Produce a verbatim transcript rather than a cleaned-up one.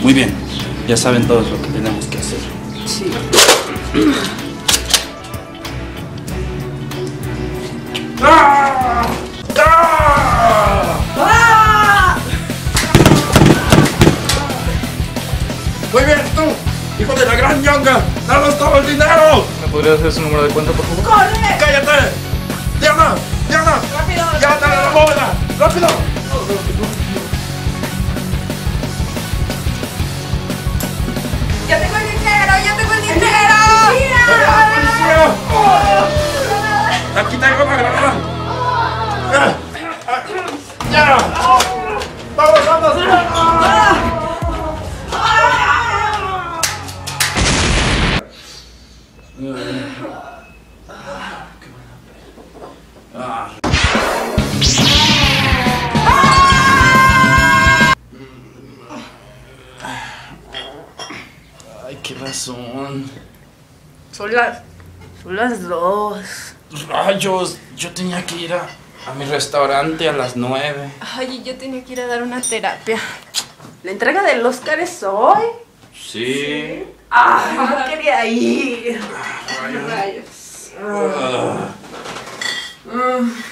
Muy bien, ya saben todos lo que tenemos que hacer. Sí. ¡Ah! ¡Ah! ¡Ah! Muy bien, tú, hijo de la gran ñonga, danos todo el dinero. ¿Me podrías hacer su número de cuenta, por favor? ¡Corre! ¡Cállate! ¡Diana! ¡Diana! ¡Rápido! ¡Ya dale la bóveda! ¡Rápido! ¡Ya tengo el dinero! ¡Ya tengo el dinero! ¡Policía! ¡Aquí tengo una granada! ¡Ya! ¡Ya! ¡Vamos, vamos! Ah. Ay, qué razón. Son las... Son las dos. Rayos, yo tenía que ir a, a mi restaurante a las nueve. Ay, yo tenía que ir a dar una terapia. ¿La entrega del Oscar es hoy? Sí. ¡Ay, no quería ir! Rayos. Rayos. Ah. Mm.